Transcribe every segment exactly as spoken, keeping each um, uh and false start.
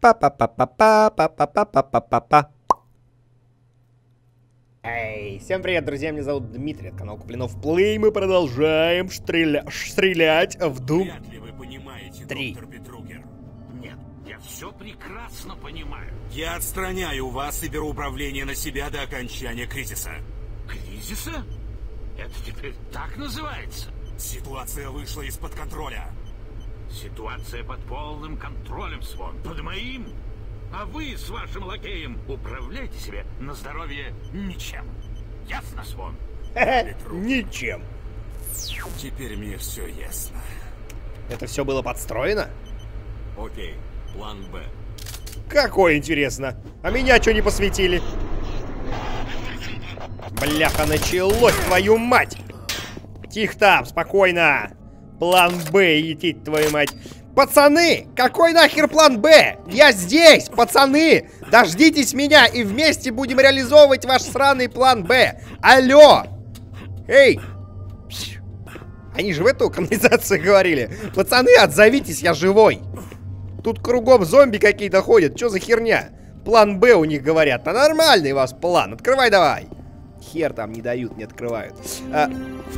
Па-па-па-па-па-па-па-па-па-па. Эй, всем привет, друзья, меня зовут Дмитрий, это канал Куплинов Плей, мы продолжаем стреля... стрелять в Doom Вряд ли вы понимаете, три. доктор Петругер. Нет, я все прекрасно понимаю. Я отстраняю вас и беру управление на себя до окончания кризиса. Кризиса? Это теперь так называется? Ситуация вышла из-под контроля. Ситуация под полным контролем, Свон. Под моим? А вы с вашим лакеем управляйте себе на здоровье ничем. Ясно, Свон? Ничем. Теперь мне все ясно. Это все было подстроено? Окей, план Б. Какой интересно. А меня что не посвятили? Бляха, началось, твою мать! Тихо там, спокойно. План Б, идти, твою мать. Пацаны, какой нахер план Б? Я здесь, пацаны! Дождитесь меня и вместе будем реализовывать ваш сраный план Б. Алло! Эй! Они же в эту канализацию говорили. Пацаны, отзовитесь, я живой. Тут кругом зомби какие-то ходят. Что за херня? План Б у них говорят. А нормальный у вас план. Открывай давай. Хер там не дают, не открывают. А,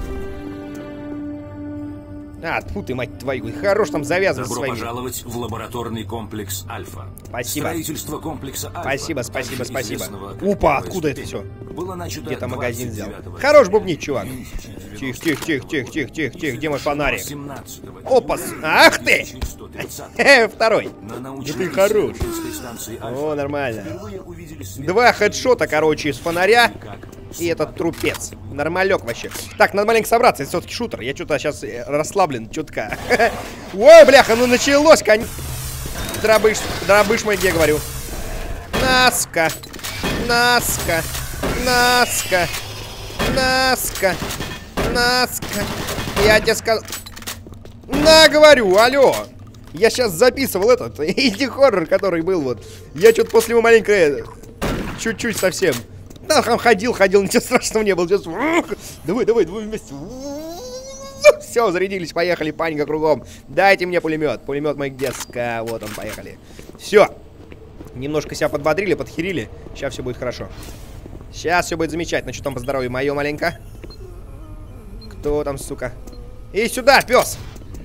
а тьфу ты, мать твою. Хорош там завязывать Добро своими. пожаловать в лабораторный комплекс Альфа. Спасибо. Строительство комплекса Альфа. Спасибо, спасибо, также спасибо. известного как Опа, Первая откуда это ступень, все? было начато Где-то магазин взял. двадцать девятого Хорош октября бубнить, чувак. Тихо, тихо, тихо, тихо, тихо, тихо, тихо. Где мой фонарик? семнадцатого Опа, ах ты! тысяча сто тридцатого Э, второй. на Да ты хорош. научно-исследовательской станции Альфа О, нормально. впервые увидели свет. Два хедшота, короче, из фонаря. Как И этот трупец. Нормалек вообще. Так, надо маленько собраться, это все-таки шутер. Я что-то сейчас расслаблен, чутка. Ой, бляха, ну началось, конь. Дробыш, дробыш мой, где говорю. Наска, Наска, Наска, Наска, Наска. Я тебе сказал. На, говорю, алло. Я сейчас записывал этот инди-хоррор, который был вот. Я что-то после него маленько чуть-чуть совсем. Да, там ходил, ходил, ничего страшного не было. Сейчас... Давай, давай, давай вместе. Все, зарядились, поехали, паника кругом. Дайте мне пулемет. Пулемет мой детска. Вот он, поехали. Все. Немножко себя подбодрили, подхерили. Сейчас все будет хорошо. Сейчас все будет замечательно. Что там по здоровью мое маленько? Кто там, сука? И сюда, пес!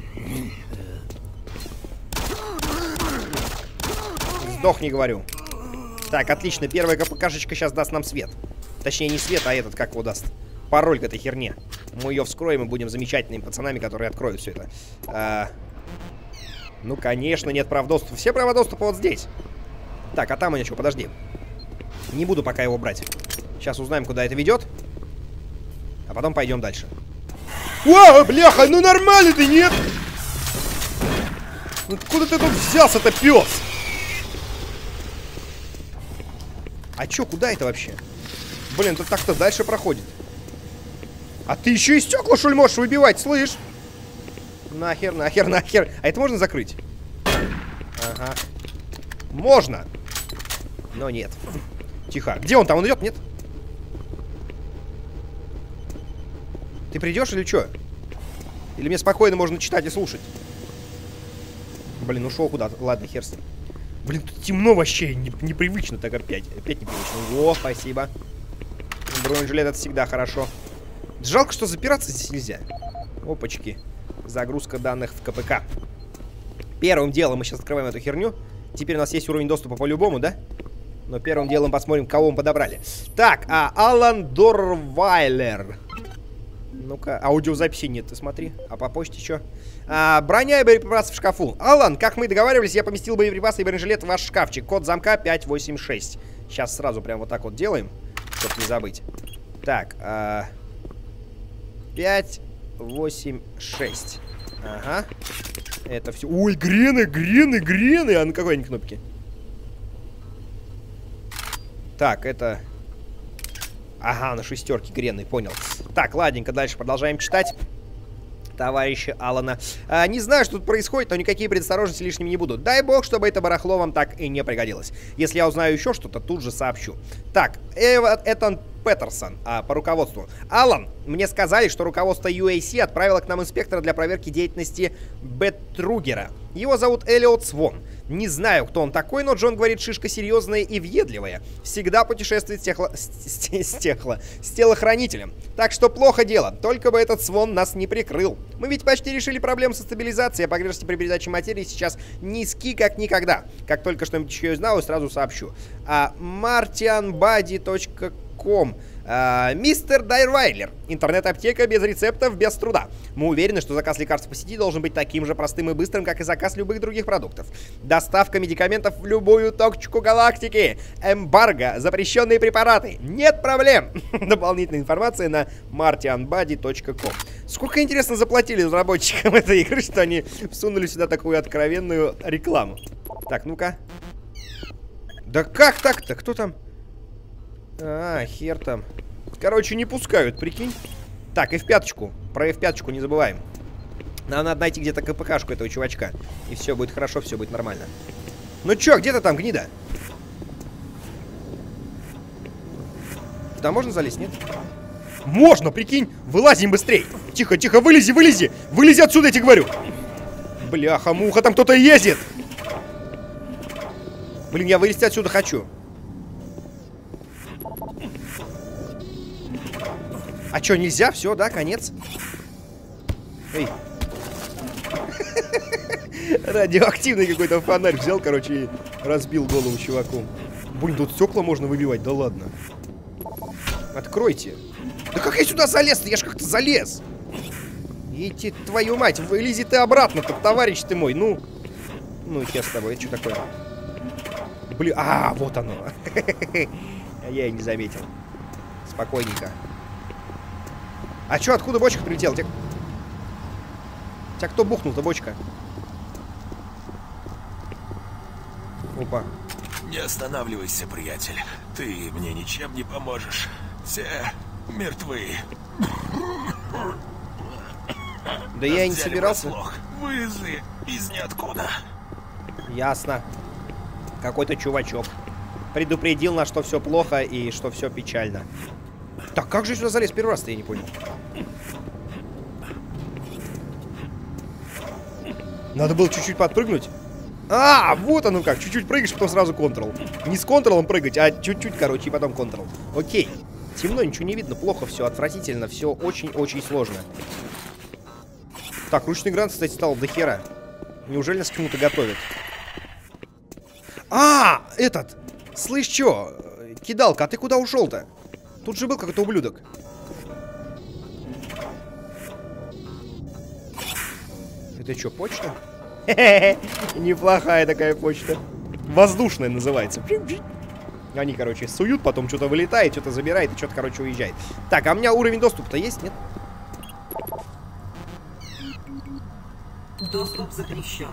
Сдохни, говорю. Так, отлично. Первая КПКшечка сейчас даст нам свет. Точнее, не свет, а этот, как его даст. Пароль к этой херне. Мы ее вскроем и будем замечательными пацанами, которые откроют все это. А... Ну, конечно, нет прав доступа. Все права доступа вот здесь. Так, а там у меня что? Подожди. Не буду пока его брать. Сейчас узнаем, куда это ведет. А потом пойдем дальше. О, бляха, ну нормально ты, нет? Ну, откуда ты тут взялся-то, пес? А чё, куда это вообще? Блин, тут так-то дальше проходит. А ты еще и стекла, что ли, можешь выбивать, слышь? Нахер, нахер, нахер. А это можно закрыть? Ага. Можно. Но нет. Тихо. Где он там? Он идет? Нет? Ты придешь или что? Или мне спокойно можно читать и слушать? Блин, ушел куда-то. Ладно, хер с ним. Блин, тут темно вообще, не, непривычно так опять. Опять непривычно. О, спасибо. Бронежилет это всегда хорошо. Жалко, что запираться здесь нельзя. Опачки. Загрузка данных в КПК. Первым делом мы сейчас открываем эту херню. Теперь у нас есть уровень доступа по-любому, да? Но первым делом посмотрим, кого мы подобрали. Так, а Алан Дорвайлер. Ну-ка, аудиозаписи нет, ты смотри. А по почте что? А, броня и боеприпасы в шкафу. Алан, как мы и договаривались, я поместил боеприпасы и бронежилет в ваш шкафчик. Код замка пять восемь шесть. Сейчас сразу прям вот так вот делаем, чтобы не забыть. Так, а... пять восемь шесть. Ага. Это все. Ой, грены, грены, грены. А на какой они кнопки? Так, это... Ага, на шестерке грены, понял. Так, ладненько, дальше продолжаем читать. Товарища Алана. А, не знаю, что тут происходит, но никакие предосторожности лишними не будут. Дай бог, чтобы это барахло вам так и не пригодилось. Если я узнаю еще что-то, тут же сообщу. Так, Этан Петерсон, а, по руководству. Алан, мне сказали, что руководство ю эй си отправило к нам инспектора для проверки деятельности Бетругера. Его зовут Эллиот Свон. Не знаю, кто он такой, но Джон говорит, шишка серьезная и въедливая. Всегда путешествует с, техло... с... с... техло... с телохранителем. Так что плохо дело. Только бы этот свон нас не прикрыл. Мы ведь почти решили проблему со стабилизацией, а погрешности при передаче материи сейчас низки как никогда. Как только что-нибудь еще узнаю, сразу сообщу. А мартиан бади точка ком. А, мистер Дайрвайлер. Интернет-аптека без рецептов, без труда. Мы уверены, что заказ лекарств по сети должен быть таким же простым и быстрым, как и заказ любых других продуктов. Доставка медикаментов в любую точку галактики. Эмбарго. Запрещенные препараты. Нет проблем. Дополнительная информация на мартиан бади точка ком. Сколько, интересно, заплатили разработчикам этой игры, что они всунули сюда такую откровенную рекламу. Так, ну-ка. Да как так-то? Кто там? А, хер там. Короче, не пускают, прикинь. Так, эф пять. Про эф пять не забываем. Нам надо найти где-то КПКшку этого чувачка. И все будет хорошо, все будет нормально. Ну чё, где ты там, гнида? Туда можно залезть, нет? Можно, прикинь. Вылазим быстрей. Тихо, тихо, вылези, вылези. Вылези отсюда, я тебе говорю. Бляха-муха, там кто-то ездит. Блин, я вылезти отсюда хочу. А чё, нельзя? Все, да, конец? Эй. Радиоактивный какой-то фонарь взял, короче, и разбил голову чуваку. Блин, тут стекла можно выбивать, да ладно. Откройте. Да как я сюда залез-то? Я ж как-то залез. Идти, твою мать, вылези ты обратно-то, товарищ ты мой. Ну, ну хер с тобой, это что такое? Блин, а, вот оно. Я и не заметил. Спокойненько. А чё, откуда бочка прилетела? Тебя, Тебя кто бухнул-то, бочка? Опа. Не останавливайся, приятель. Ты мне ничем не поможешь. Все мертвы. Да я и не собирался. Вылезли из ниоткуда. Ясно. Какой-то чувачок предупредил нас, что все плохо и что все печально. Так, как же сюда залез первый раз-то, я не понял. Надо было чуть-чуть подпрыгнуть. А, вот оно как. Чуть-чуть прыгаешь, потом сразу контрол. Не с контролом прыгать, а чуть-чуть, короче, и потом контрол. Окей. Темно, ничего не видно, плохо, все отвратительно, все очень-очень сложно. Так, ручный гранат, кстати, стал до хера. Неужели нас к кому-то готовят? А, этот! Слышь, чё? Кидалка, а ты куда ушел-то? Тут же был какой-то ублюдок. Это что, почта? Неплохая такая почта. Воздушная называется. Они, короче, суют, потом что-то вылетает, что-то забирает и что-то, короче, уезжает. Так, а у меня уровень доступа-то есть, нет? Доступ запрещен.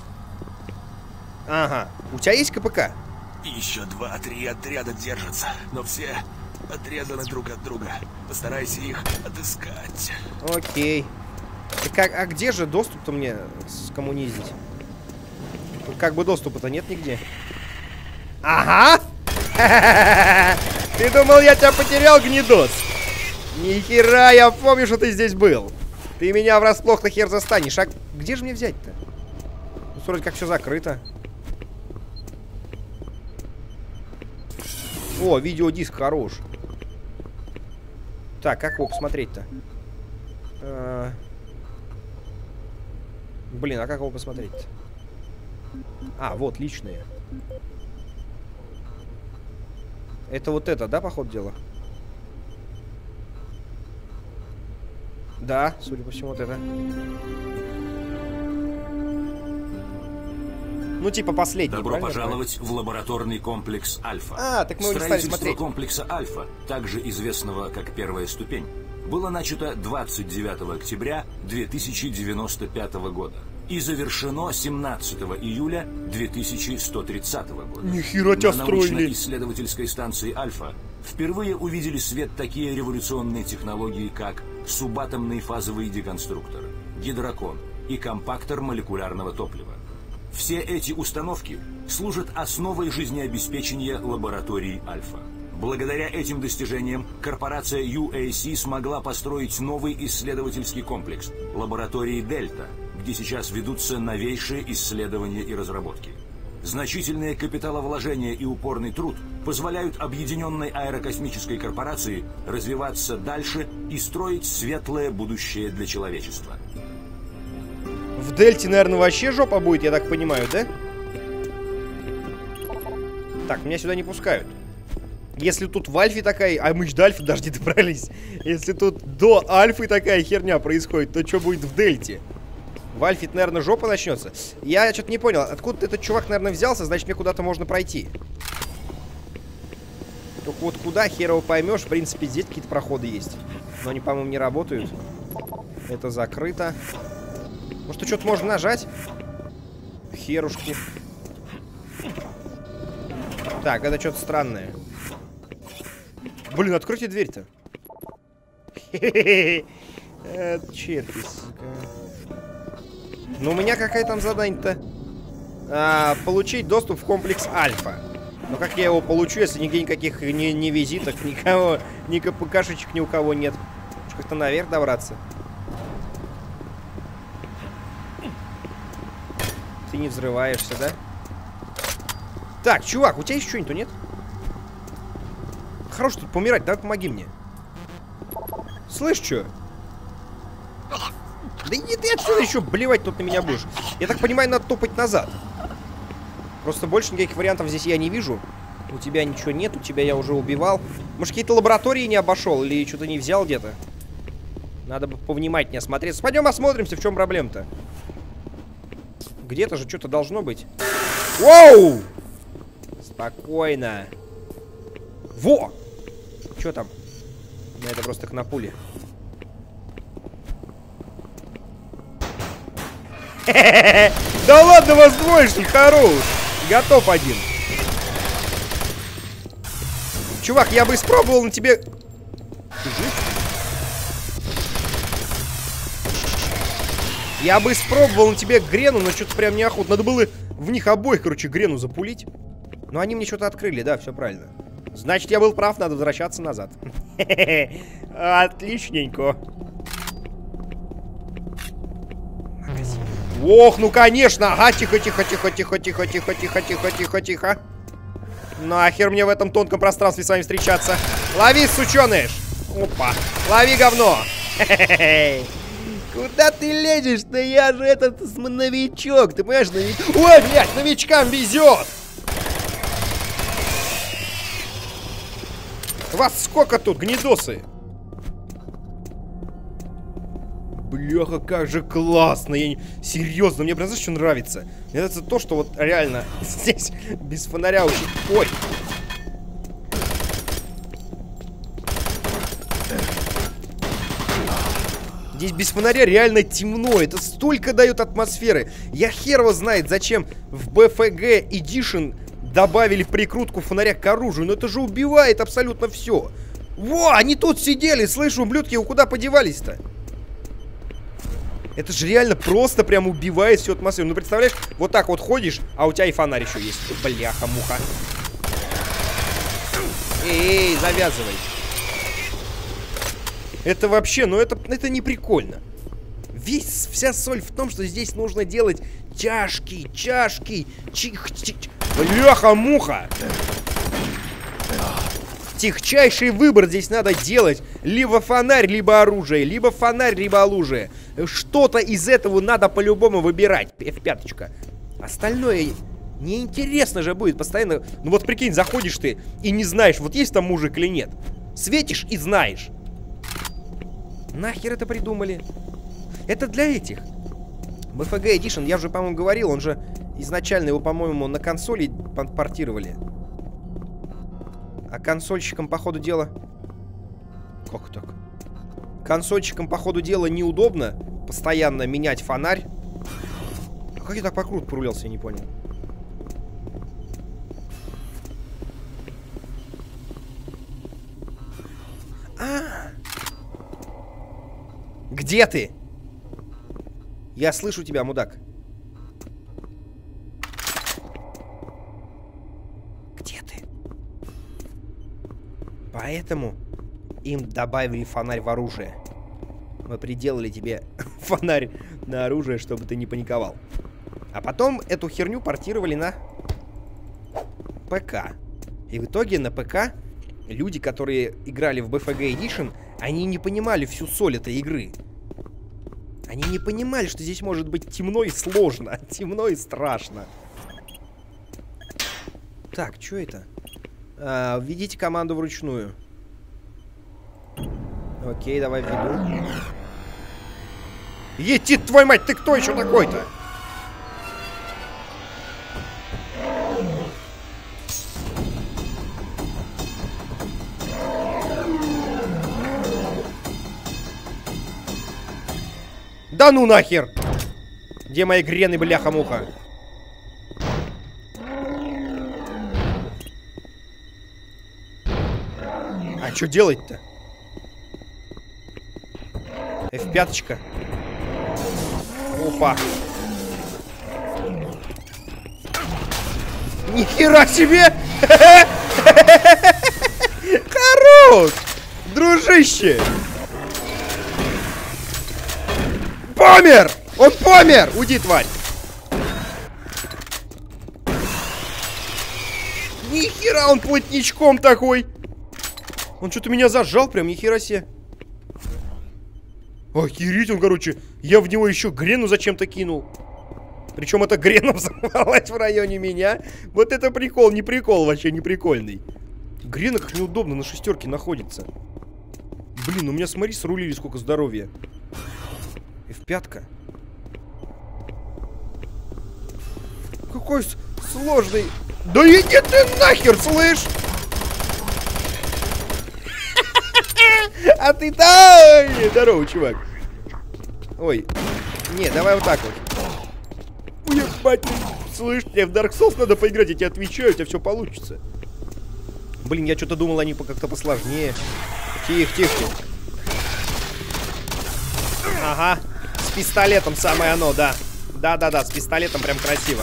Ага. У тебя есть КПК? Еще два-три отряда держатся, но все отрезаны друг от друга. Постарайся их отыскать. Окей. Так, а, а где же доступ-то мне скоммунизить? Тут как бы доступа-то нет нигде. Ага! Ты думал, я тебя потерял, гнидос? Нихера, я помню, что ты здесь был. Ты меня врасплох-то хер застанешь. А где же мне взять-то? Тут вроде как все закрыто. О, видеодиск хорош. Так, как его посмотреть-то? А... Блин, а как его посмотреть-то? А, вот, личные. Это вот это, да, по ходу дела? Да, судя по всему, вот это. Ну, типа последний. Добро пожаловать в лабораторный комплекс Альфа. А, так мы его не стали Строительство смотреть. комплекса Альфа, также известного как Первая ступень, было начато двадцать девятого октября две тысячи девяносто пятого года и завершено семнадцатого июля две тысячи сто тридцатого года. Нихера тебя На строили. научно-исследовательской станции Альфа впервые увидели свет такие революционные технологии, как субатомный фазовый деконструктор, гидрокон и компактор молекулярного топлива. Все эти установки служат основой жизнеобеспечения лабораторий Альфа. Благодаря этим достижениям корпорация ю эй си смогла построить новый исследовательский комплекс лаборатории Дельта, где сейчас ведутся новейшие исследования и разработки. Значительные капиталовложения и упорный труд позволяют объединенной аэрокосмической корпорации развиваться дальше и строить светлое будущее для человечества. В Дельте, наверное, вообще жопа будет, я так понимаю, да? Так, меня сюда не пускают. Если тут в Альфе такая... А мы ж до Альфы даже не добрались. Если тут до Альфы такая херня происходит, то что будет в Дельте? В Альфе, наверное, жопа начнется. Я что-то не понял. Откуда этот чувак, наверное, взялся? Значит, мне куда-то можно пройти. Только вот куда, хер его поймешь. В принципе, здесь какие-то проходы есть. Но они, по-моему, не работают. Это закрыто. Может, что-то можно нажать? Херушки. Так, это что-то странное. Блин, откройте дверь-то. Черти, сука. Ну, у меня какая там задание-то? А, получить доступ в комплекс Альфа. Но как я его получу, если нигде никаких ни, ни визиток, никого, ни КПКшечек ни у кого нет? Как-то наверх добраться. Ты не взрываешься, да? Так, чувак, у тебя есть что-нибудь, нет? Хорош тут помирать, давай помоги мне. Слышь, что? Да иди ты отсюда еще блевать тут на меня будешь. Я так понимаю, надо топать назад. Просто больше никаких вариантов здесь я не вижу. У тебя ничего нет, у тебя я уже убивал. Может, какие-то лаборатории не обошел или что-то не взял где-то? Надо бы повнимательнее осмотреться. Пойдем осмотримся, в чем проблема-то. Где-то же что-то должно быть. Воу! Спокойно. Во! Что там? Ну, это просто так на пуле. Да ладно, вас двое, что ли? Хорош. Готов один. Чувак, я бы испробовал на тебе... Ты жив? Я бы испробовал на тебе грену, но что-то прям неохотно. Надо было в них обоих, короче, грену запулить. Но они мне что-то открыли, да, все правильно. Значит, я был прав, надо возвращаться назад. Отличненько. Ох, ну конечно. Ага, тихо, тихо, тихо, тихо, тихо, тихо, тихо, тихо, тихо, тихо. Нахер мне в этом тонком пространстве с вами встречаться. Лови, сученыш. Опа. Лови, говно. Куда ты лезешь? Да я же этот новичок. Ты понимаешь, новичок? Ой, блядь, новичкам везет. Вас сколько тут, гнидосы? Бляха, как же классно. Я не... Серьезно, мне прям знаешь, что нравится? Мне нравится то, что вот реально здесь без фонаря очень... Ой! Здесь без фонаря реально темно. Это столько дает атмосферы. Я хер его знает, зачем в би эф джи Edition добавили прикрутку фонаря к оружию. Но это же убивает абсолютно все. Во, они тут сидели. Слышу, ублюдки, вы куда подевались-то? Это же реально просто прям убивает всю атмосферу. Ну, представляешь, вот так вот ходишь, а у тебя и фонарь еще есть. Бляха-муха. Эй, завязывай. Это вообще, ну это, это не прикольно. Весь, вся соль в том, что здесь нужно делать чашки, чашки, чих, чих. Бляха-муха. Тихчайший выбор здесь надо делать. Либо фонарь, либо оружие. Либо фонарь, либо оружие. Что-то из этого надо по-любому выбирать. эф пять. Остальное неинтересно же будет постоянно. Ну вот прикинь, заходишь ты и не знаешь, вот есть там мужик или нет. Светишь и знаешь. Нахер это придумали? Это для этих. би эф джи Edition, я уже, по-моему, говорил, он же изначально его, по-моему, на консоли портировали. А консольщикам, по ходу дела... Как так? Консольщикам, по ходу дела, неудобно постоянно менять фонарь. А как я так по кругу порулился, я не понял. А! Где ты? Я слышу тебя, мудак. Где ты? Поэтому им добавили фонарь в оружие. Мы приделали тебе фонарь на оружие, чтобы ты не паниковал. А потом эту херню портировали на ПК. И в итоге на ПК люди, которые играли в би эф джи Edition, они не понимали всю соль этой игры. Они не понимали, что здесь может быть темно и сложно. Темно и страшно. Так, что это? А, введите команду вручную. Окей, давай введу. Етит, твою мать, ты кто еще такой-то? Да ну нахер! Где мои грены, бляха-муха? А что делать-то? эф пять. Опа. Нихера себе! Хорош! Дружище! Помер! Он помер! Уйди, тварь! Нихера он плотничком такой! Он что-то меня зажал прям, нихера себе. Охереть он, короче. Я в него еще грену зачем-то кинул. Причем эта грена взорвалась в районе меня. Вот это прикол, не прикол, вообще не прикольный. Грена как неудобно на шестерке находится. Блин, у меня, смотри, срулили сколько здоровья. эф пять. Какой сложный. Да иди ты нахер, слышь! А ты да! Здорово, чувак. Ой. Не, давай вот так вот. Уебать, слышь, тебе в Dark Souls надо поиграть, я тебе отвечаю, у тебя все получится. Блин, я что-то думал, они как-то посложнее. Тихо, тихо. Ага. С пистолетом самое оно, да. Да-да-да, с пистолетом прям красиво.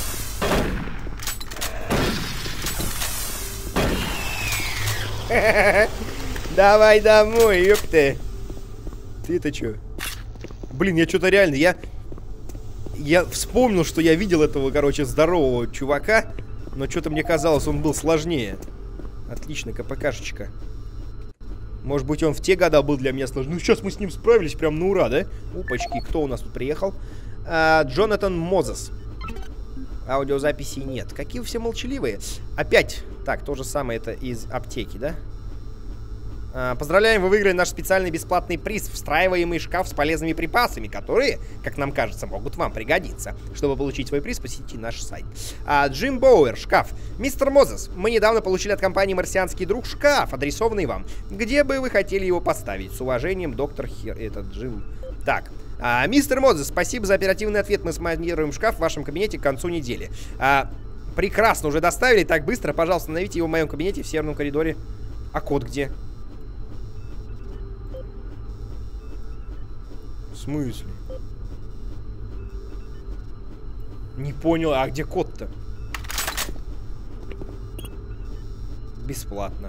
Давай домой, ёпты. Ты-то чё? Блин, я что-то реально, я... Я вспомнил, что я видел этого, короче, здорового чувака. Но что-то мне казалось, он был сложнее. Отлично, КПКшечка. Может быть, он в те года был для меня сложнее. Ну, сейчас мы с ним справились прям на ура, да? Опачки, кто у нас тут приехал? А, Джонатан Мозес. Аудиозаписи нет. Какие вы все молчаливые. Опять. Так, то же самое это из аптеки, да? Поздравляем, вы выиграли наш специальный бесплатный приз. Встраиваемый шкаф с полезными припасами, которые, как нам кажется, могут вам пригодиться. Чтобы получить свой приз, посетите наш сайт. а, Джим Боуэр, шкаф. Мистер Мозес, мы недавно получили от компании «Марсианский друг» шкаф, адресованный вам. Где бы вы хотели его поставить? С уважением, доктор Хер... Это Джим... Так. А, мистер Мозес, спасибо за оперативный ответ. Мы смонтируем шкаф в вашем кабинете к концу недели. А, прекрасно, уже доставили так быстро. Пожалуйста, установите его в моем кабинете в северном коридоре. А код где? В смысле? Не понял, а где код-то? Бесплатно.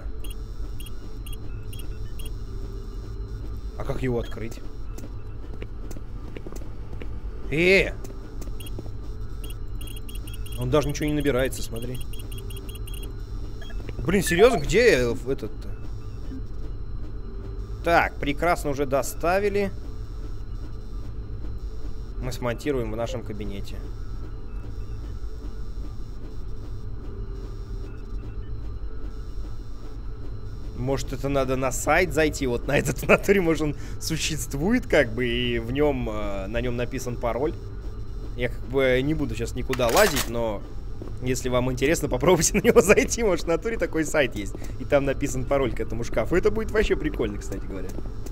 А как его открыть? Э! Он даже ничего не набирается, смотри. Блин, серьезно? Где этот-то? Так, прекрасно, уже доставили. Мы смонтируем в нашем кабинете. Может, это надо на сайт зайти? Вот на этот в натуре, может, он существует, как бы, и в нем, э, на нем написан пароль. Я как бы не буду сейчас никуда лазить, но если вам интересно, попробуйте на него зайти. Может, в натуре такой сайт есть, и там написан пароль к этому шкафу. Это будет вообще прикольно, кстати говоря.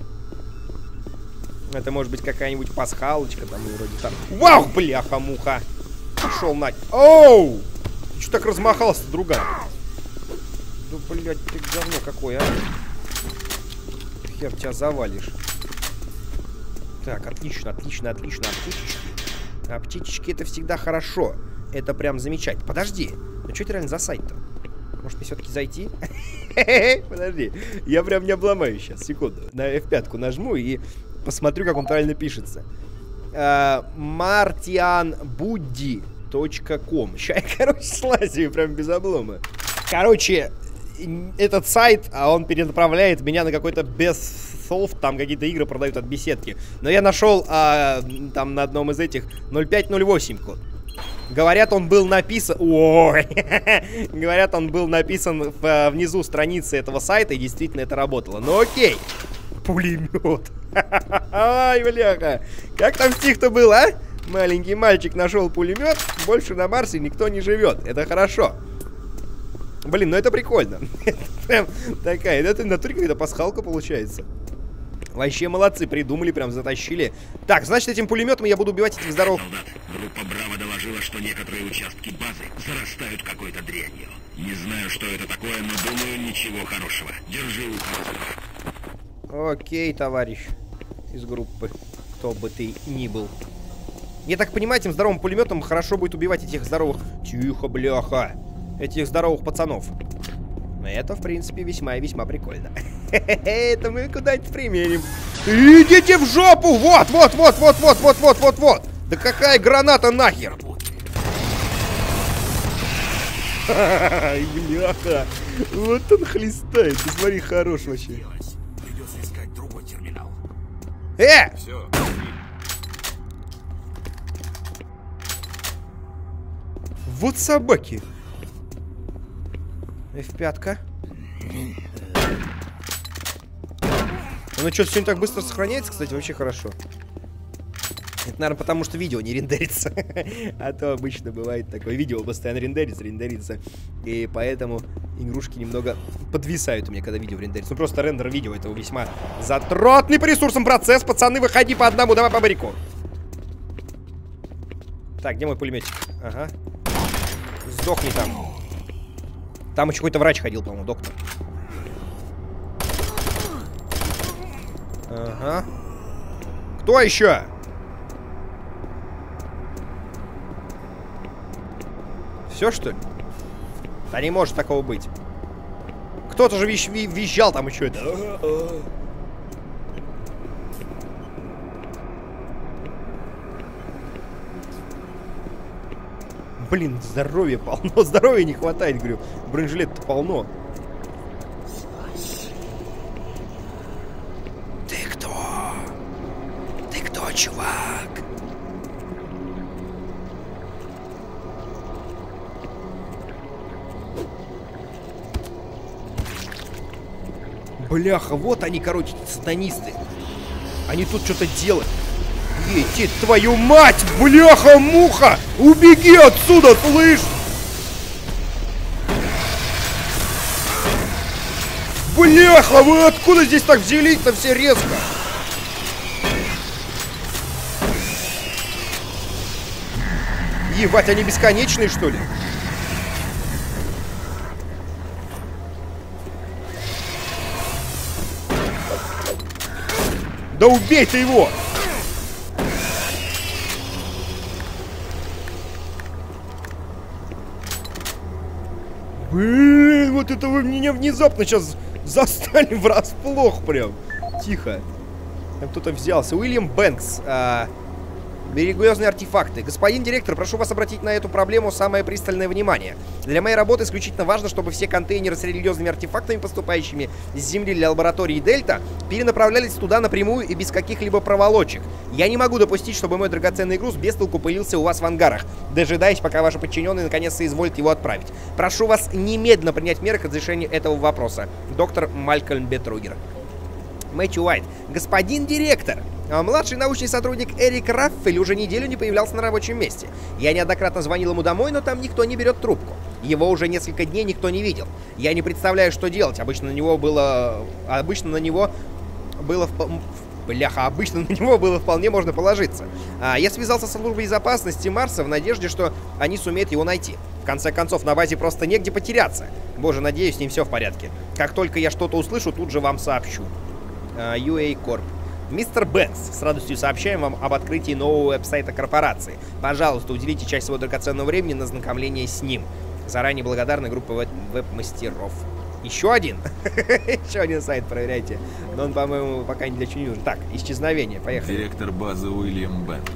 Это может быть какая-нибудь пасхалочка там вроде там. Вау, бляха-муха! Пошел на... Оу! Ты что так размахался, друган? Ну, блядь, ты говно какое, а? Хер тебя завалишь. Так, отлично, отлично, отлично. Аптечечки. Аптечечки это всегда хорошо. Это прям замечательно. Подожди. Ну что это реально за сайт-то? Может мне все-таки зайти? Подожди. Я прям не обломаю сейчас. Секунду. На эф пять нажму и посмотрю, как он правильно пишется. Мартиан Будди точка ком. Сейчас я, короче, слазию прям без облома. Короче, этот сайт, а он перенаправляет меня на какой-то бессофт, там какие-то игры продают от беседки. Но я нашел а, там на одном из этих ноль пять ноль восемь код. Говорят, он был написан... Ой! Говорят, он был написан в, внизу страницы этого сайта, и действительно это работало. Ну окей. Пулемет. Ай, бляха. Как там стих-то был, а? Маленький мальчик нашел пулемет. Больше на Марсе никто не живет. Это хорошо. Блин, ну это прикольно. Прям такая, это в натуре какая-то пасхалка получается. Вообще молодцы, придумали, прям затащили. Так, значит, этим пулеметом я буду убивать этих здоровых. Солдат, группа Браво доложила, что некоторые участки базы зарастают какой-то дрянью. Не знаю, что это такое, но думаю, ничего хорошего. Держи ухо. Окей, товарищ из группы, кто бы ты ни был. Я так понимаю, этим здоровым пулеметом хорошо будет убивать этих здоровых... Тихо, бляха. Этих здоровых пацанов. Это, в принципе, весьма и весьма прикольно. Это мы куда-нибудь применим. Идите в жопу! Вот, вот, вот, вот, вот, вот, вот, вот, вот. Да какая граната нахер? Ай, бляха. Вот он хлестает. Ты смотри, хорош вообще. Придется искать другой терминал. Э! Все. Вот собаки. эф пять. Ну что, все не так быстро сохраняется, кстати, вообще хорошо. Это, наверное, потому что видео не рендерится. А то обычно бывает такое. Видео постоянно рендерится, рендерится. И поэтому игрушки немного подвисают у меня, когда видео рендерится. Ну просто рендер видео — это весьма затрудный по ресурсам процесс. Пацаны, выходи по одному, давай по барику. Так, где мой пулеметчик? Ага. Сдохни там. Там еще какой-то врач ходил, по-моему, доктор. Ага. Кто еще? Все, что ли? Да не может такого быть. Кто-то же визж визжал там еще это. Блин, здоровья полно. Здоровья не хватает, говорю. Бронежилет-то полно. Ты кто? Ты кто, чувак? Бляха, вот они, короче, сатанисты. Они тут что-то делают. Ети, твою мать! Бляха-муха! Убеги отсюда, слышь! Бляха, вы откуда здесь так взялись-то все резко? Ебать, они бесконечные, что ли? Да убей ты его! Блин, вот это вы меня внезапно сейчас застали врасплох прям. Тихо. Там кто-то взялся. Уильям Бэнкс. А, религиозные артефакты. Господин директор, прошу вас обратить на эту проблему самое пристальное внимание. Для моей работы исключительно важно, чтобы все контейнеры с религиозными артефактами, поступающими с Земли для лаборатории Дельта, перенаправлялись туда напрямую и без каких-либо проволочек. Я не могу допустить, чтобы мой драгоценный груз без толку пылился у вас в ангарах, дожидаясь, пока ваши подчиненные наконец соизволят его отправить. Прошу вас немедленно принять меры к разрешению этого вопроса. Доктор Малькольм Бетругер. Мэтью Уайт. Господин директор, младший научный сотрудник Эрик Раффель уже неделю не появлялся на рабочем месте. Я неоднократно звонил ему домой, но там никто не берет трубку. Его уже несколько дней никто не видел. Я не представляю, что делать. Обычно на него было... Обычно на него было... Бляха, обычно на него было вполне можно положиться. А, я связался со службой безопасности Марса в надежде, что они сумеют его найти. В конце концов, на базе просто негде потеряться. Боже, надеюсь, с ним все в порядке. Как только я что-то услышу, тут же вам сообщу. ю эй Corp. Мистер Бэнкс, с радостью сообщаем вам об открытии нового веб-сайта корпорации. Пожалуйста, уделите часть своего драгоценного времени на знакомление с ним. Заранее благодарна группа веб-мастеров. Еще один? Еще один сайт проверяйте. Но он, по-моему, пока ни для чего не нужен. Так, исчезновение. Поехали. Директор базы Уильям Бэнкс.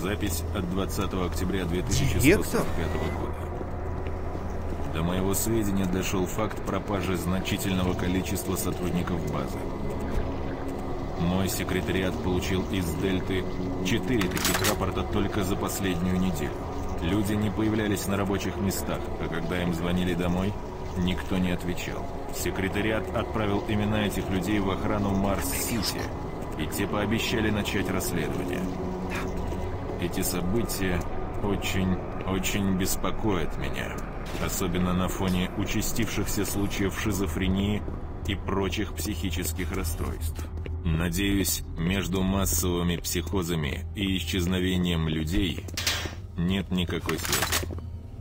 Запись от двадцатого октября две тысячи сто сорок пятого года. До моего сведения дошел факт пропажи значительного количества сотрудников базы. Мой секретариат получил из Дельты четыре таких рапорта только за последнюю неделю. Люди не появлялись на рабочих местах, а когда им звонили домой, никто не отвечал. Секретариат отправил имена этих людей в охрану Марс-Сити, и те пообещали начать расследование. Эти события очень, очень беспокоят меня, особенно на фоне участившихся случаев шизофрении и прочих психических расстройств. Надеюсь, между массовыми психозами и исчезновением людей нет никакой связи.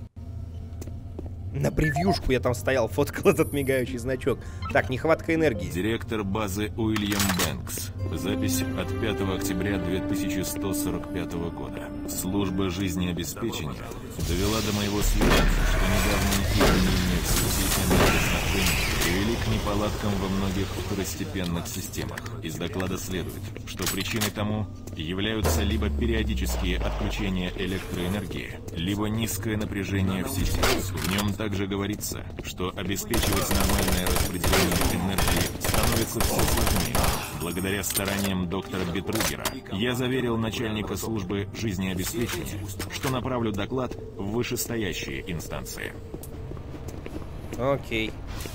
На превьюшку я там стоял, фоткал этот мигающий значок. Так, нехватка энергии. Директор базы Уильям Бэнкс. Запись от пятого октября две тысячи сто сорок пятого года. Служба жизнеобеспечения довела до моего свидетельства, что недавние изменения в сети энергоснабжения привели к неполадкам во многих второстепенных системах. Из доклада следует, что причиной тому являются либо периодические отключения электроэнергии, либо низкое напряжение в сети. В нем также говорится, что обеспечивать нормальное распределение энергии становится все сложнее. Благодаря стараниям доктора Бетругера я заверил начальника службы жизнеобеспечения, что направлю доклад в вышестоящие инстанции. Окей.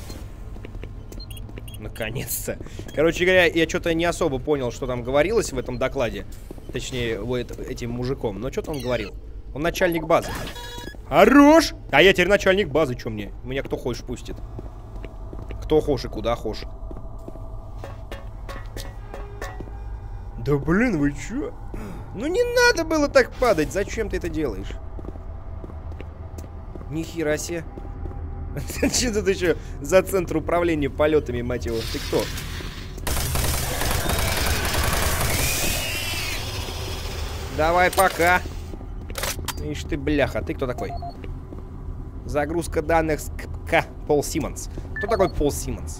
Наконец-то. Короче говоря, я что-то не особо понял, что там говорилось в этом докладе. Точнее, вот этим мужиком. Но что-то он говорил. Он начальник базы. Хорош! А я теперь начальник базы, что мне? Меня кто хочешь пустит. Кто хочешь и куда хочешь. Да блин, вы чё? Ну не надо было так падать. Зачем ты это делаешь? Нихера себе. Че тут еще за центр управления полетами, мать его? Ты кто? Давай, пока. Ишь ты, бляха, ты кто такой? Загрузка данных с К. Пол Симмонс. Кто такой Пол Симмонс?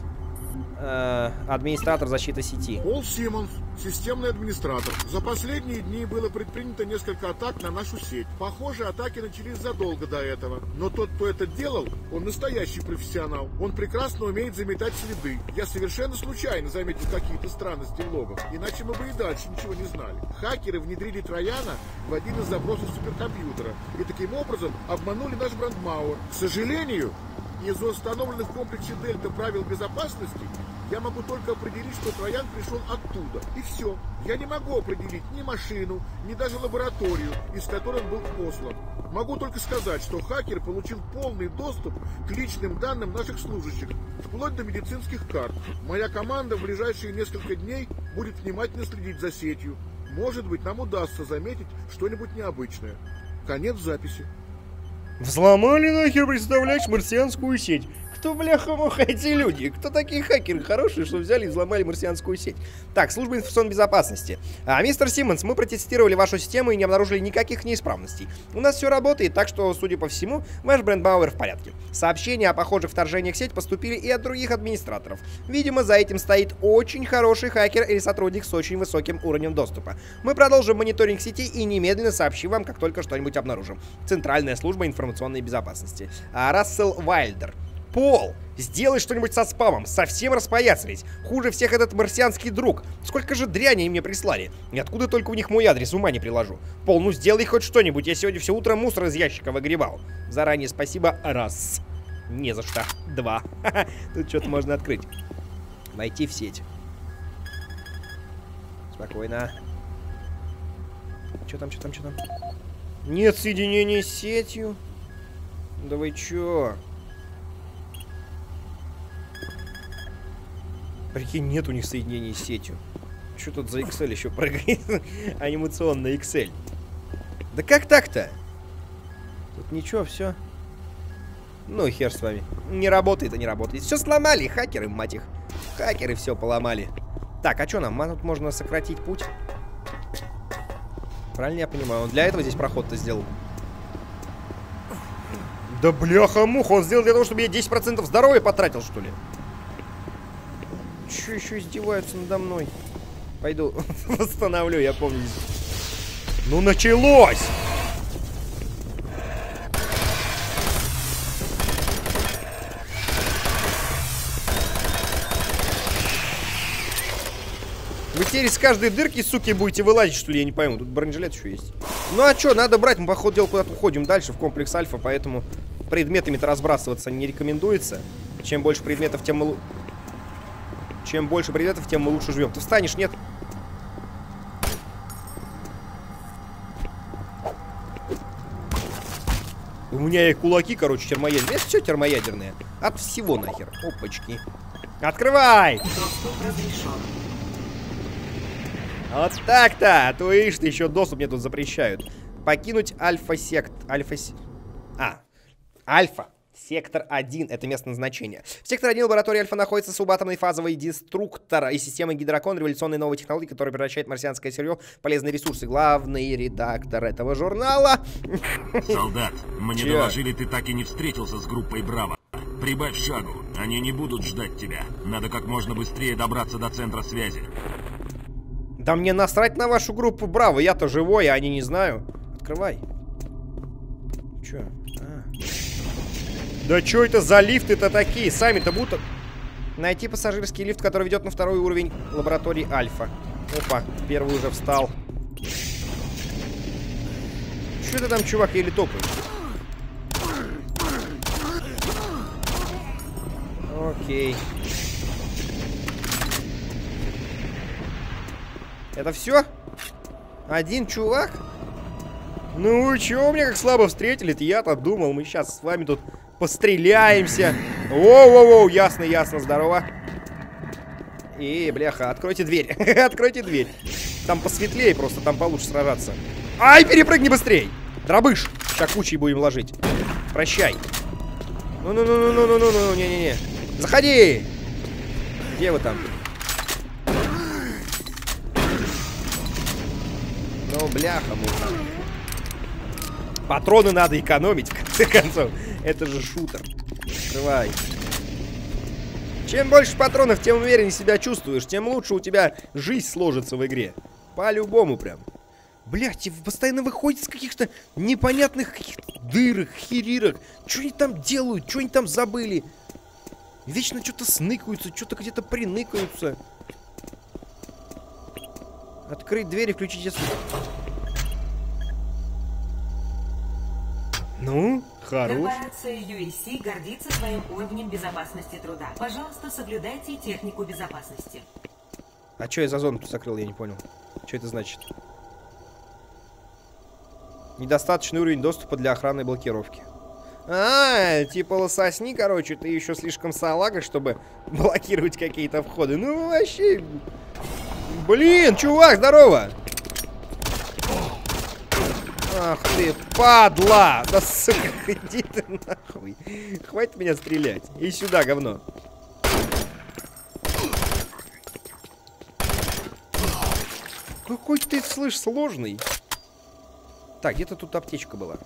Э, администратор защиты сети. Пол Симмонс, системный администратор. За последние дни было предпринято несколько атак на нашу сеть. Похоже, атаки начались задолго до этого. Но тот, кто это делал, он настоящий профессионал. Он прекрасно умеет заметать следы. Я совершенно случайно заметил какие-то странности в логах. Иначе мы бы и дальше ничего не знали. Хакеры внедрили Трояна в один из запросов суперкомпьютера. И таким образом обманули наш брандмауэр. К сожалению, из-за установленных в комплексе Дельта правил безопасности я могу только определить, что Троян пришел оттуда. И все. Я не могу определить ни машину, ни даже лабораторию, из которой он был послан. Могу только сказать, что хакер получил полный доступ к личным данным наших служащих, вплоть до медицинских карт. Моя команда в ближайшие несколько дней будет внимательно следить за сетью. Может быть, нам удастся заметить что-нибудь необычное. Конец записи. Взломали нахер, представляешь, марсианскую сеть. Кто, бляха-муха, эти люди? Кто такие хакеры хорошие, что взяли и взломали марсианскую сеть? Так, служба информационной безопасности. А, мистер Симмонс, мы протестировали вашу систему и не обнаружили никаких неисправностей. У нас все работает, так что, судя по всему, ваш брандмауэр в порядке. Сообщения о похожих вторжениях в сеть поступили и от других администраторов. Видимо, за этим стоит очень хороший хакер или сотрудник с очень высоким уровнем доступа. Мы продолжим мониторинг сети и немедленно сообщим вам, как только что-нибудь обнаружим. Центральная служба информационной безопасности. А, Рассел Вайлдер. Пол, сделай что-нибудь со спамом. Совсем распоясались. Хуже всех этот марсианский друг. Сколько же дряни они мне прислали. И откуда только у них мой адрес, ума не приложу. Пол, ну сделай хоть что-нибудь. Я сегодня все утро мусор из ящика выгребал. Заранее спасибо. Раз. Не за что. Два. Тут что-то можно открыть. Войти в сеть. Спокойно. Что там, что там, что там? Нет соединения с сетью. Да вы чё? Прикинь, нет у них соединений с сетью. Что тут за Excel еще прыгает? Анимационный Excel. Да как так-то? Тут ничего, все. Ну, хер с вами. Не работает, а не работает. Все сломали, хакеры, мать их. Хакеры все поломали. Так, а что нам? А тут можно сократить путь. Правильно я понимаю? Он для этого здесь проход-то сделал. Да бляха-муха, он сделал для того, чтобы я десять процентов здоровья потратил, что ли? Че еще издеваются надо мной? Пойду восстановлю, я помню. Ну началось! Вы теперь из каждой дырки, суки, будете вылазить, что ли? Я не пойму. Тут бронежилет еще есть. Ну а что, надо брать. Мы, по ходу дела, куда-то уходим дальше, в комплекс Альфа, поэтому предметами-то разбрасываться не рекомендуется. Чем больше предметов, тем мы... Чем больше предметов, тем мы лучше живем. Ты встанешь, нет? У меня и кулаки, короче, термоядерные. Это все термоядерные. От всего нахер. Опачки. Открывай! Вот так-то! А то, видишь, ты еще доступ мне тут запрещают. Покинуть альфа-сект... Альфа... А. Альфа. Сектор один. Это место назначения. В секторе один лаборатории Альфа находится субатомный фазовый деструктор и система Гидракон, революционной новой технологии, которая превращает марсианское сырье в полезные ресурсы. Главный редактор этого журнала. Солдат, мне Че? доложили, ты так и не встретился с группой Браво. Прибавь шагу. Они не будут ждать тебя. Надо как можно быстрее добраться до центра связи. Да мне насрать на вашу группу Браво. Я-то живой, а они не знаю. Открывай. Че? А. Да что это за лифты-то такие? Сами-то будто... Найти пассажирский лифт, который ведет на второй уровень лаборатории Альфа. Опа, первый уже встал. Что ты там, чувак, еле топаешь? Окей. Это все? Один чувак? Ну вы чё, меня как слабо встретили-то? Я-то думал, мы сейчас с вами тут постреляемся. Воу-воу-воу, ясно, ясно, здорово. И, бляха, откройте дверь. Откройте дверь. Там посветлее просто, там получше сражаться. Ай, перепрыгни быстрей! Дробыш! Сейчас кучей будем ложить. Прощай. Ну-ну-ну-ну-ну-ну-ну, не-не-не. Заходи! Где вы там? Ну, бляха, муха. Патроны надо экономить, в конце концов. Это же шутер. Открывай. Чем больше патронов, тем увереннее себя чувствуешь, тем лучше у тебя жизнь сложится в игре. По-любому прям. Блять, постоянно выходит из каких-то непонятных каких-то дырок, херирок. Что они там делают? Что они там забыли? Вечно что-то сныкаются, что-то где-то приныкаются. Открыть дверь и включить освещение. Ну, хорош. Корпорация ю эй си гордится своим уровнем безопасности труда. Пожалуйста, соблюдайте технику безопасности. А что я за зону тут закрыл, я не понял. Что это значит? Недостаточный уровень доступа для охранной блокировки. А, типа лососни, короче, ты еще слишком салага, чтобы блокировать какие-то входы. Ну, вообще... Блин, чувак, здорово! Ах ты, падла! Да сука, иди ты нахуй. Хватит меня стрелять. И сюда, говно. Какой ты, слышь, сложный. Так, где-то тут аптечка была.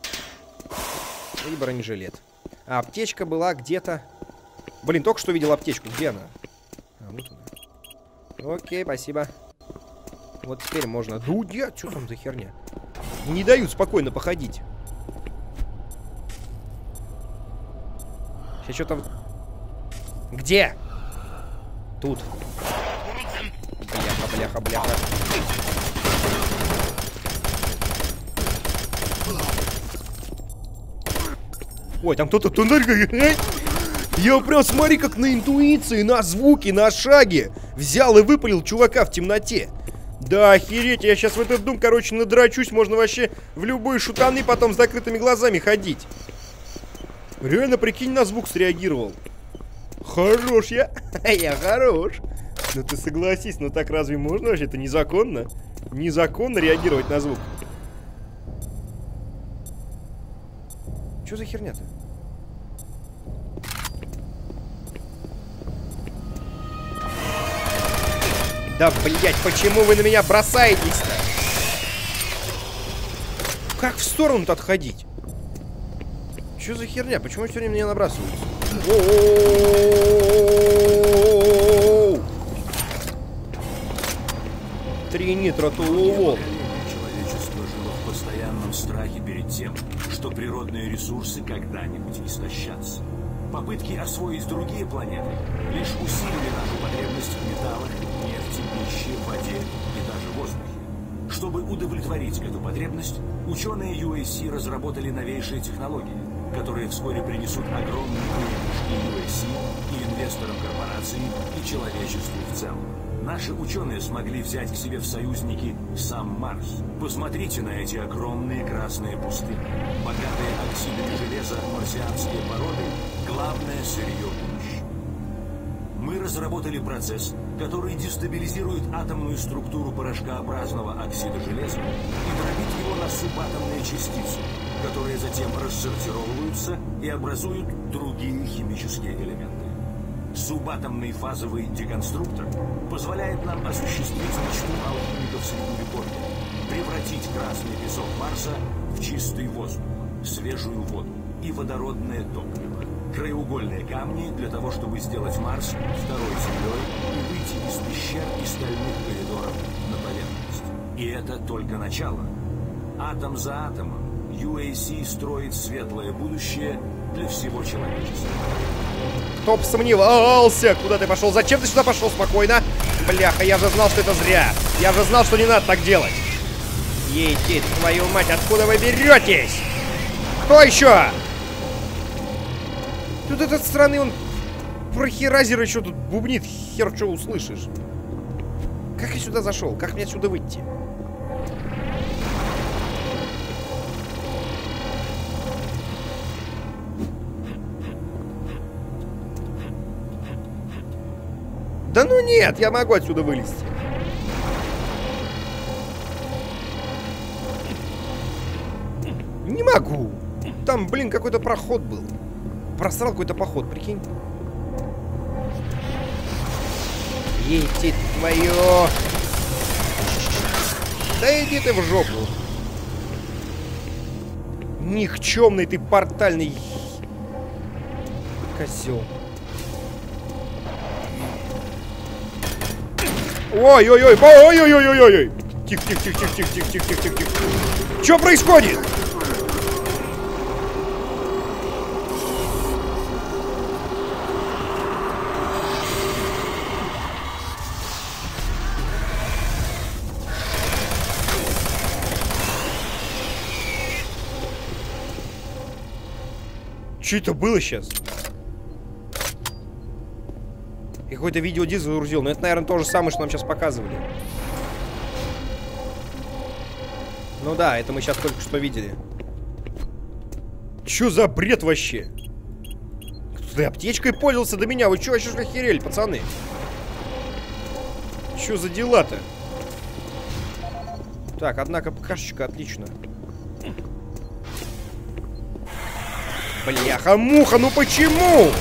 И бронежилет. А аптечка была где-то... Блин, только что видел аптечку. Где она? А, вот она. Окей, спасибо. Вот теперь можно... Дудя, что там за херня? Не дают спокойно походить. Сейчас что-то... Где? Тут. Бляха, бляха, бляха. Ой, там кто-то туннель. Я прям, смотри, как на интуиции, на звуки, на шаге взял и выпалил чувака в темноте. Да охереть, я сейчас в этот дом, короче, надрачусь. Можно вообще в любые шутаны потом с закрытыми глазами ходить. Реально, прикинь, на звук среагировал. Хорош я. Я хорош. Ну ты согласись, ну так разве можно вообще? Это незаконно. Незаконно реагировать на звук. Что за херня-то? Да, блять, почему вы на меня бросаетесь-то? Как в сторону-то отходить? Что за херня? Почему все время на меня набрасываются? Три нитротулуол. природные ресурсы когда-нибудь истощатся. Попытки освоить другие планеты лишь усилили нашу потребность в металлах, нефти, пище, воде и даже воздухе. Чтобы удовлетворить эту потребность, ученые ю эй си разработали новейшие технологии, которые вскоре принесут огромные преимущества ю эй си и инвесторам корпорации, и человечеству в целом. Наши ученые смогли взять к себе в союзники сам Марс. Посмотрите на эти огромные красные пустыни. Богатые оксидами железа марсианские породы – главное сырье будущего. Мы разработали процесс, который дестабилизирует атомную структуру порошкообразного оксида железа и дробит его на субатомные частицы, которые затем рассортировываются и образуют другие химические элементы. Субатомный фазовый деконструктор позволяет нам осуществить мечту алхимиков Средневековья – превратить красный песок Марса в чистый воздух, свежую воду и водородное топливо. Краеугольные камни для того, чтобы сделать Марс второй Землей и выйти из пещер и стальных коридоров на поверхность. И это только начало. Атом за атомом ю эй си строит светлое будущее для всего человечества. Кто бы сомневался, куда ты пошел? Зачем ты сюда пошел спокойно? Бляха, я же знал, что это зря. Я же знал, что не надо так делать. Ейте, твою мать, откуда вы беретесь? Кто еще? Тут этот странный, он прохеразер еще тут бубнит, хер что услышишь. Как я сюда зашел? Как мне отсюда выйти? Да ну нет, я могу отсюда вылезти. Не могу. Там, блин, какой-то проход был. Просрал какой-то поход, прикинь. Едьте твое. Да иди ты в жопу. Никчемный ты портальный козел. Ой-ой-ой, ой-ой-ой-ой-ой. Тихо-тихо-тихо-тихо-тихо-тихо-тихо-тихо. Что происходит? Что это было сейчас? И какой-то видеодиск загрузил. Но это, наверное, то же самое, что нам сейчас показывали. Ну да, это мы сейчас только что видели. Чё за бред вообще? Кто-то аптечкой пользовался до меня. Вы чё вообще охерели, пацаны? Чё за дела-то? Так, однако ПКшечка, отлично. Бляха-муха, ну почему?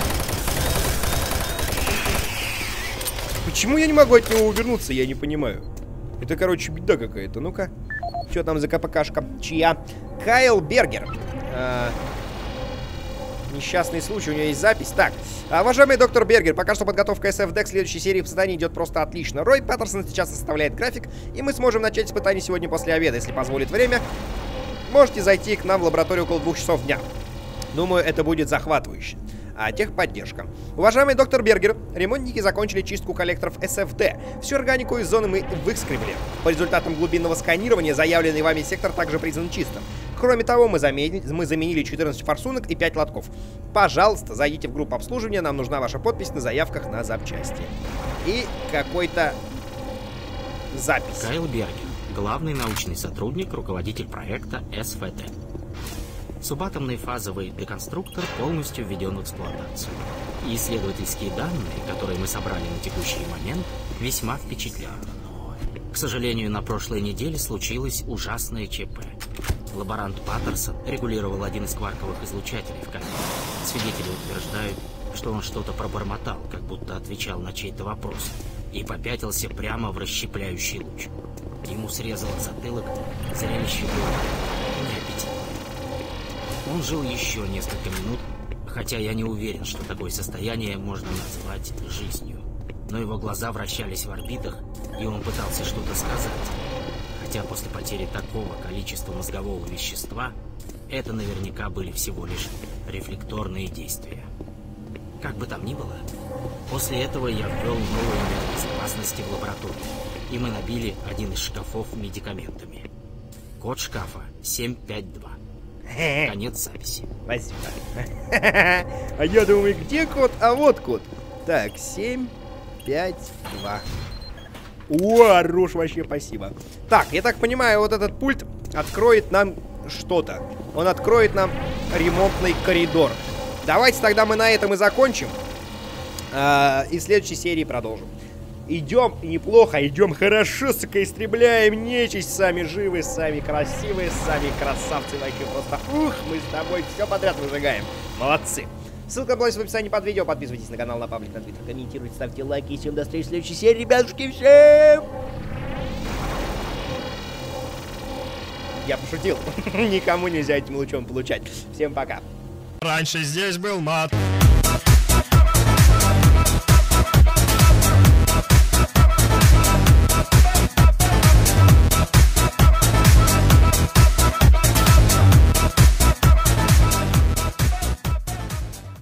Почему я не могу от него увернуться, я не понимаю. Это, короче, беда какая-то. Ну-ка. Что там за КПКшка? Чья? Кайл Бергер. А, несчастный случай, у него есть запись. Так, а, уважаемый доктор Бергер, пока что подготовка эс эф дэ к следующей серии испытаний идет просто отлично. Рой Паттерсон сейчас составляет график, и мы сможем начать испытания сегодня после обеда. Если позволит время, можете зайти к нам в лабораторию около двух часов дня. Думаю, это будет захватывающе. А техподдержка. Уважаемый доктор Бергер, ремонтники закончили чистку коллекторов эс эф дэ. Всю органику из зоны мы выскребли. По результатам глубинного сканирования заявленный вами сектор также признан чистым. Кроме того, мы заменили, мы заменили четырнадцать форсунок и пять лотков. Пожалуйста, зайдите в группу обслуживания, нам нужна ваша подпись на заявках на запчасти. И какой-то запись. Кайл Бергер, главный научный сотрудник, руководитель проекта эс эф дэ. Субатомный фазовый деконструктор полностью введен в эксплуатацию. И исследовательские данные, которые мы собрали на текущий момент, весьма впечатляют. К сожалению, на прошлой неделе случилось ужасное ЧП. Лаборант Паттерсон регулировал один из кварковых излучателей в камере. Свидетели утверждают, что он что-то пробормотал, как будто отвечал на чей-то вопрос, и попятился прямо в расщепляющий луч. Ему срезало затылок, зрелище было неаппетитное. Он жил еще несколько минут, хотя я не уверен, что такое состояние можно назвать жизнью. Но его глаза вращались в орбитах, и он пытался что-то сказать. Хотя после потери такого количества мозгового вещества это наверняка были всего лишь рефлекторные действия. Как бы там ни было, после этого я ввел новую меру безопасности в лабораторию, и мы набили один из шкафов медикаментами. Код шкафа семь пять два. Конец записи. Спасибо. А я думаю, где код? А вот код. Так, семь пять два. О, хорош вообще, спасибо. Так, я так понимаю, вот этот пульт откроет нам что-то. Он откроет нам ремонтный коридор. Давайте тогда мы на этом и закончим. А, и в следующей серии продолжим. Идем неплохо, идем хорошо, сука, истребляем нечисть. Сами живы, сами красивые, сами красавцы вообще просто. Ух, мы с тобой все подряд выжигаем. Молодцы. Ссылка была в описании под видео. Подписывайтесь на канал, на паблик, на твиттер, комментируйте, ставьте лайки. И всем до встречи в следующей серии, ребятушки, всем! Я пошутил. Никому нельзя этим лучом получать. Всем пока. Раньше здесь был мат.